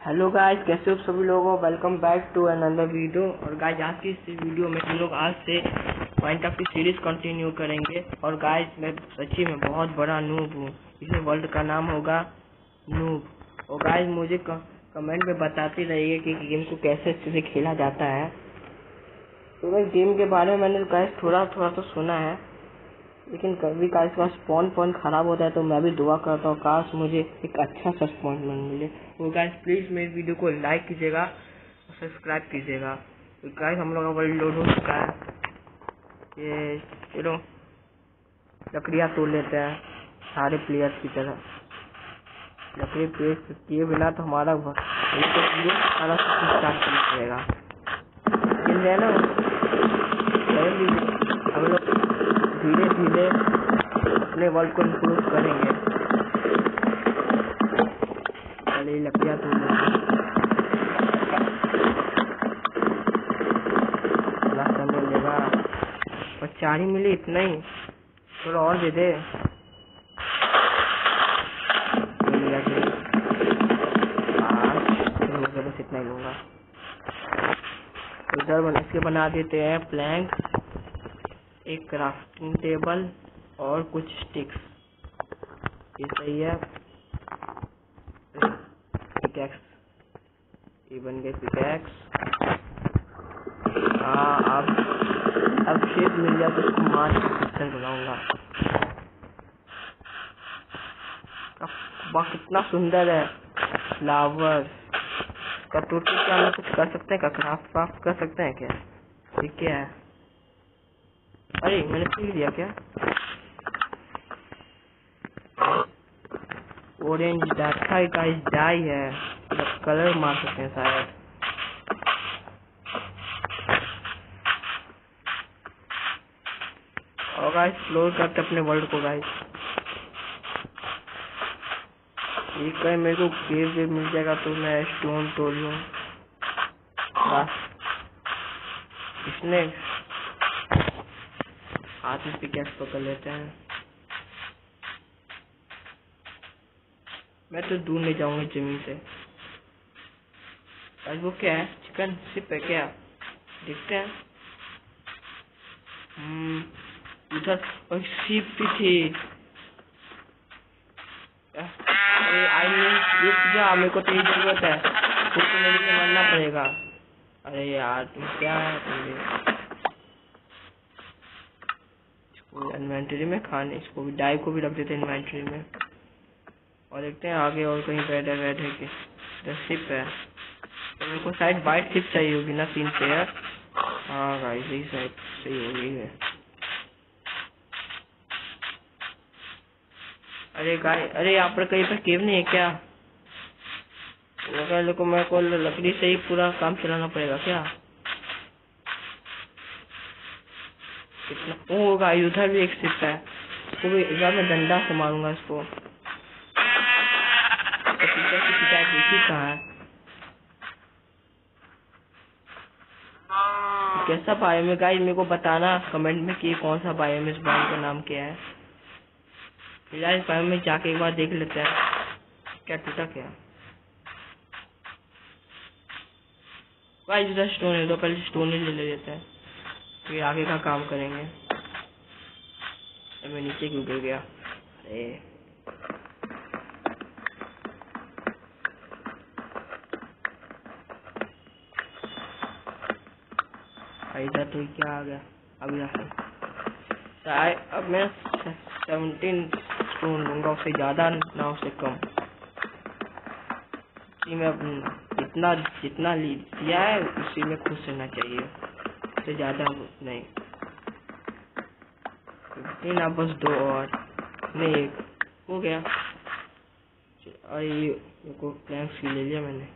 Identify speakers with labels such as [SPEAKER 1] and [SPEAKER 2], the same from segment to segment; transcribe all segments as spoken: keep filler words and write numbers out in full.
[SPEAKER 1] Hello guys, कैसे हो सभी लोगों। Welcome back to another video. और गाइस आज की इस वीडियो में हम लोग आज से माइनक्राफ्ट की सीरीज कंटिन्यू करेंगे। और गाइस मैं सच्ची में बहुत बड़ा नूब हूँ। इस वर्ल्ड का नाम होगा नूब। और गाइस मुझे कमेंट में बताते रहिए कि गेम को कैसे अच्छे से खेला जाता है। तो गाइस गेम के बारे में मैंने गाइस थोड़ा थोड़ा तो सुना है, लेकिन कभी गाइस का स्पॉन पॉइंट खराब होता है तो मैं भी दुआ करता हूँ काश मुझे एक अच्छा सा स्पॉन पॉइंट मिले। तो गाइस प्लीज मेरी वीडियो को लाइक कीजिएगा और सब्सक्राइब कीजिएगा। तो गाइस हम लोग का वर्ल्ड लोड हो चुका है। ये चलो लकड़ियाँ तोड़ लेते हैं सारे प्लेयर्स की तरह। लकड़ी पेड़ किए बिना तो हमारा सारा सब स्टार्ट करना पड़ेगा। है ना, हम लोग धीरे धीरे अपने वर्ल्ड को इम्प्रूव करेंगे। पहले लकड़ियाँ तोड़ लेंगे, समय लेगा। और चार ही मिली, इतना ही, थोड़ा और दे दे। बस इतना ही लूंगा। उधर बना इसके बना देते हैं प्लैंक, एक क्राफ्टिंग टेबल और कुछ स्टिक्स। ये सही है। पिकैक्स, ये बन गए पिकैक्स। हाँ अब अब शेप मिल जाए तो उसको मार के पिक्चर बनाऊंगा। वाह कितना सुंदर है फ्लावर। कटोटी क्या हम कुछ कर सकते हैं? क्या क्राफ्ट क्राफ्ट कर सकते हैं क्या? ये क्या है? अरे मैंने सीख दिया क्या? ऑरेंज डाई का डाई है, कलर मार सकते हैं शायद। और गाइस एक्सप्लोर करते अपने वर्ल्ड को गाइस। ये कहीं मेरे को केव वेव मिल जाएगा तो मैं स्टोन तोड़ लूँ। इसने हाथ में पिकैक्स पकड़ लेते हैं। मैं तो दूर नहीं जाऊंगा जमीन से। आज वो क्या है? चिकन सिप है क्या? देखते हैं। हम्म उधर और सिप भी थी। अरे आई नहीं, रुक जा, मेरे को तेरी जरूरत है। तो मेरे को मरना पड़ेगा। अरे यार तुम क्या है? तुम इन्वेंटरी में खाने, इसको भी डाई को भी रख देते इन्वेंटरी में। और देखते हैं आगे और कहीं बैठ है बैठ है कि शिप है। तो मेरे को शायद वाइट शिप चाहिए होगी ना, तीन पेयर। हाँ गाइस यही शायद सही हो गई है। अरे गाइस, अरे यहाँ पर कहीं पर केव नहीं है क्या? मेरे को मेरे को लकड़ी से ही पूरा काम चलाना पड़ेगा क्या? कितना ओ गाइस उधर भी एक शिप है। इसको भी इधर मैं डंडा से मारूंगा इसको। कहाँ है? कैसा बायोम है गाइस? मेरे को बताना कमेंट में कि कौन सा बायोम है, इस बायोम का नाम क्या है। फिलहाल इस बायोम में जाके एक बार देख लेते हैं क्या टूटा क्या। गाइस इधर स्टोन है, तो पहले स्टोन ही ले लेते हैं, फिर आगे का काम करेंगे। मैं नीचे क्यों गिर गया? अरे इधर तो क्या आ गया? अब यहाँ अब मैं सेवनटीन स्टोन लूंगा, उससे ज्यादा ना उससे कम। उसी में जितना जितना लिया है उसी में खुश रहना चाहिए, उससे ज्यादा नहीं। फिफ्टीन अब बस दो और नहीं, एक हो गया। और ये को प्लैंक्स ले लिया मैंने।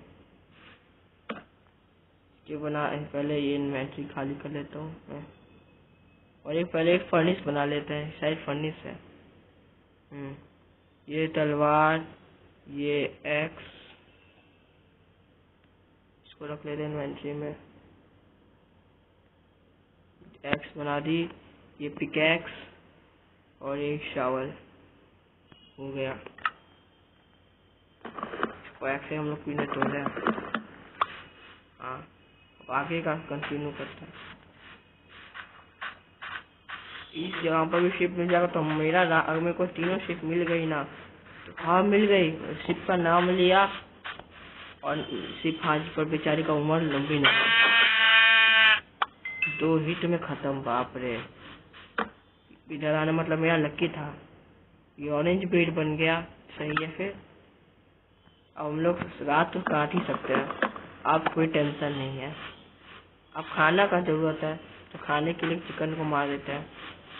[SPEAKER 1] ये बना पहले ये इन्वेंटरी खाली कर लेता हूँ मैं। और एक पहले एक फर्निस बना लेते हैं, शायद फर्निस है। हम्म ये तलवार, ये एक्स, इसको रख लेते हैं इन्वेंटरी में। एक्स बना दी। ये पिकैक्स और एक शावल हो गया। और ऐसे हम लोग पीने तो रहे हैं। हाँ, अब आगे का कंटिन्यू करते हैं। इस जगह पर भी शिप मिल जाएगा तो मेरा अगर मेरे को तीनों शिप मिल गई ना तो हाँ मिल गई। शिप का नाम लिया और शिप हाज पर बेचारी का उम्र लंबी नहीं, दो हिट में खत्म। बाप रे, इधर आने मतलब मेरा लक्की था। ये ऑरेंज बेड बन गया, सही है। फिर अब हम लोग रात तो काट ही सकते हैं, अब कोई टेंशन नहीं है। अब खाना का जरूरत है तो खाने के लिए चिकन को मार देते हैं।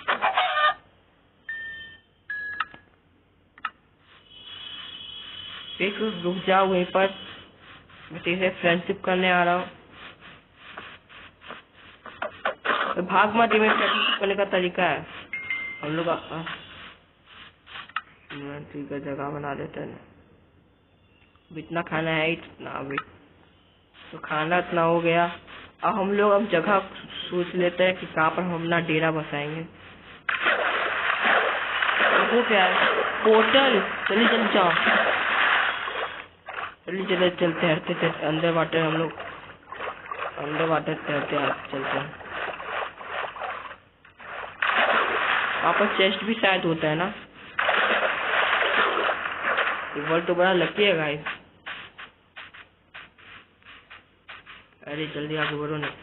[SPEAKER 1] एक रुक जाओ वहीं पर, मैं तेरे से फ्रेंडशिप करने आ रहा हूँ। तो भाग मत, में फ्रेंडशिप करने का तरीका है हम लोग। ठीक है, जगह बना देते हैं। इतना खाना है इतना, अभी तो खाना इतना हो गया। अब हम लोग अब जगह सोच लेते हैं कि कहाँ पर हम अपना डेरा बसाएंगे। वो क्या है, पोर्टल। चलिए चल जाओ, चलिए चले चलते हैं अंदर वाटर। हम लोग अंदर वाटर तैरते चलते हैं। वहाँ पर चेस्ट भी शायद होता है ना। ये वर्ल्ड तो बड़ा लकी है गाइस। अरे जल्दी आगे बढ़ो ना,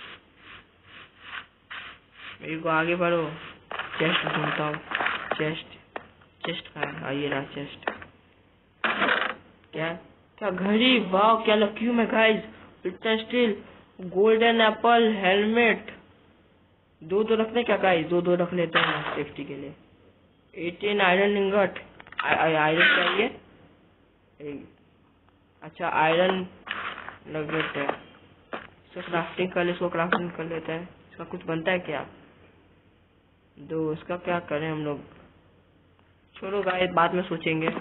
[SPEAKER 1] मेरे को आगे बढ़ो। चेस्ट ढूंढता हूँ, चेस्ट चेस्ट का है। आइए रहा चेस्ट। क्या क्या घड़ी, वाह क्या लकी हूँ मैं गाइस। इतना स्टील, गोल्डन एप्पल, हेलमेट। दो दो रखने क्या गाइस, दो दो रख लेते हैं सेफ्टी के लिए। एटीन आयरन इंगट, आयरन चाहिए। अच्छा आयरन नगेट है, इसको क्राफ्टिंग कर ले। इसको क्राफ्टिंग कर लेते हैं। इसका कुछ बनता है क्या? दो, इसका क्या करें हम लोग? छोड़ो गाइस, बाद में सोचेंगे।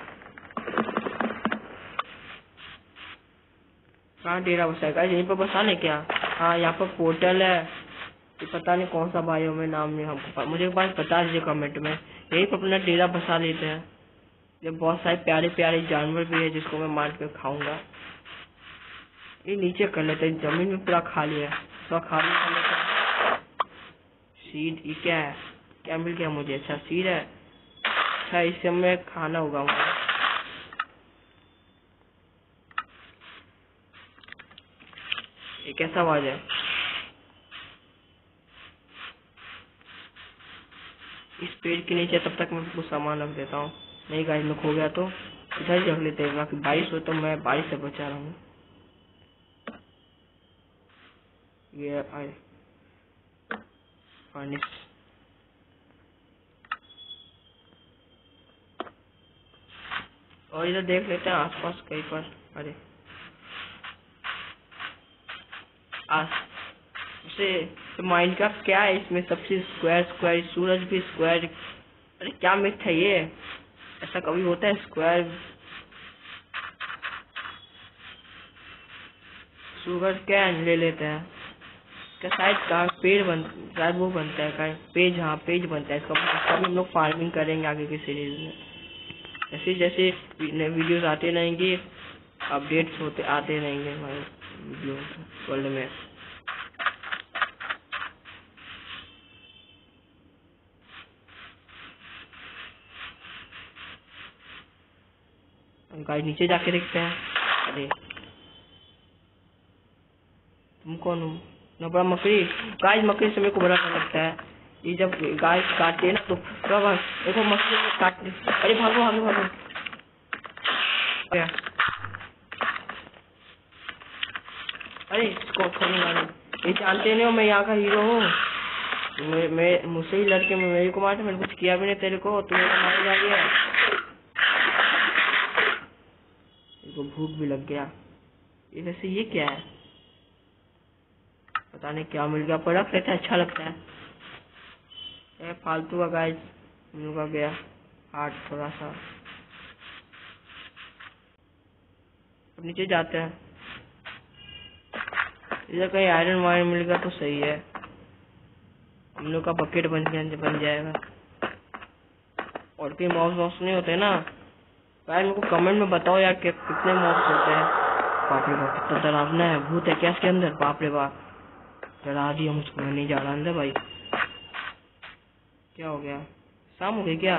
[SPEAKER 1] कहाँ डेरा बसाएगा? यहीं पर बसाने क्या? हाँ यहाँ पर पोर्टल है। ये पता नहीं कौन सा बायो में, नाम नहीं हमको, मुझे एक बार बता दीजिए कमेंट में। यहीं पर अपना डेरा बसा लेते हैं। ये बहुत सारे प्यारे प्यारे जानवर भी है जिसको मैं मार कर खाऊंगा। ये नीचे कर लेते हैं, जमीन में पूरा खाली है, थोड़ा खाली कर लेते हैं। सीड, ये क्या है? क्या मिल गया मुझे? अच्छा सीड है। अच्छा इससे मैं खाना उगाऊंगा। ये कैसा आवाज है? इस पेड़ के नीचे तब तक मैं कुछ सामान रख देता हूँ। नहीं गाइस, में खो गया तो इधर ही रख लेते हैं, बाकी बारिश हो तो मैं बारिश से बचा रहा हूँ। ये आए पानी, और इधर देख लेते हैं आसपास कहीं पर। अरे आस से माइंड का क्या है, इसमें सबसे स्क्वायर स्क्वायर, सूरज भी स्क्वायर। अरे क्या मिथ है ये? ऐसा कभी होता है? स्क्वायर सूरज क्या ले लेते हैं क्या? शायद का पेड़ बन, शायद वो बनता है का पेज। हाँ पेज बनता है इसका। इसका भी हम लोग फार्मिंग करेंगे आगे की सीरीज में। जैसे जैसे वीडियोस आते रहेंगे, अपडेट्स होते आते रहेंगे हमारे वीडियो वर्ल्ड में। गाइस नीचे जाके देखते हैं। अरे तुम कौन हो? ना बड़ा मकड़ी। गाइस मकड़ी से मेरे को बड़ा डर लगता है। ये जब गाय काटते हैं ना तो देखो मकड़ी को काटते। अरे भागो भागो भागो। अरे इसको छोड़ूंगा नहीं। ये जानते नहीं हो मैं यहाँ का हीरो हूँ। मैं, मैं मुझसे ही लड़के में मेरे को मारते, मैंने कुछ किया भी नहीं तेरे को, तुम्हें तो मार जा गया। इसको भूख भी लग गया। ये वैसे ये क्या है? पता नहीं क्या मिल गया, पर रख लेते हैं, अच्छा लगता है। ये फालतू का गाइस मिल गया हार्ट थोड़ा सा। अब नीचे जाते हैं। इधर कहीं आयरन वायरन मिल गया तो सही है, हम लोग का बकेट बन बन जाएगा। और कहीं माउस वाउस नहीं होते ना, गाइस मेरे को कमेंट में बताओ यार कि कितने मॉब्स होते हैं। बाप रे बाप कितना डरावना है, भूत है क्या इसके अंदर? बाप रे बाप डरा दिया मुझको, मैं नहीं जा रहा अंदर भाई। क्या हो गया, शाम हो गई क्या?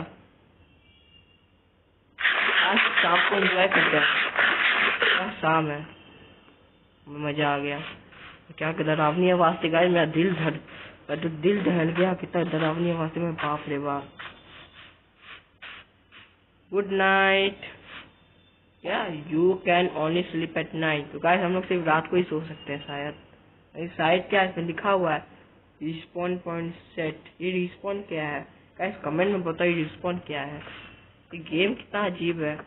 [SPEAKER 1] आज शाम को एंजॉय करते हैं, शाम है, मजा आ गया। क्या डरावनी आवाज थी गाइस, मेरा दिल धड़ मैं तो दिल दहल गया, कितना डरावनी आवाज थी। मैं बाप रे बाप। Good night. क्या you can only sleep at night? तो गाइस हम लोग सिर्फ रात को ही सो सकते हैं शायद। शायद क्या इसमें लिखा हुआ है रिस्पॉन पॉइंट सेट। ये रिस्पॉन क्या है गाइस? कमेंट में बताओ ये रिस्पॉन क्या है। ये गेम कितना अजीब है।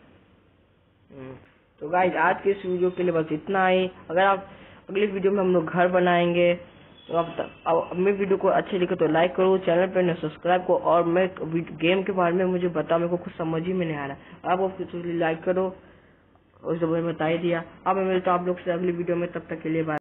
[SPEAKER 1] तो गाइस आज के इस वीडियो के लिए बस इतना ही। अगर आप अगली वीडियो में हम लोग घर बनाएंगे तो आप मेरे वीडियो को अच्छे लिखे तो लाइक करो, चैनल पर ने सब्सक्राइब करो, और मैं गेम के बारे में मुझे बताओ, मेरे को कुछ समझ ही में नहीं आ रहा। आप लाइक करो और जो मैंने बता ही दिया। अब मैं मिलता हूँ आप लोग से अगली वीडियो में, तब तक के लिए बाय।